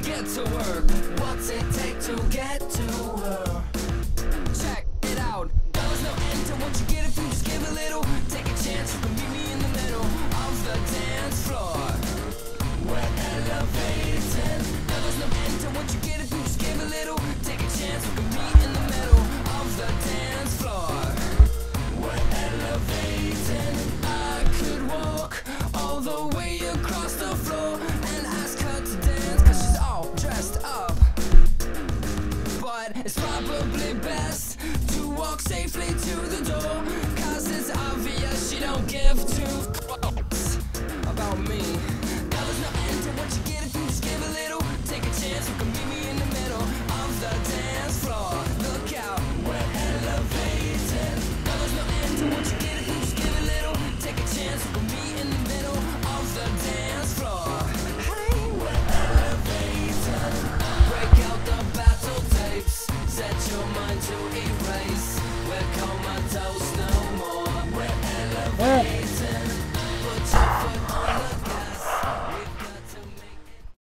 get to work. What's it take to get to her? Check it out. There's no end to what you get if you just give a little. Take a chance, you can meet me in the middle of the dance floor. We're elevating. There's no end to what you get if you just give a little. Take a chance, you can meet in the middle of the dance floor. We're elevating. I could walk all the way across the floor and ask her to dance, cause she's all dressed up. But it's probably best to walk safely to the door.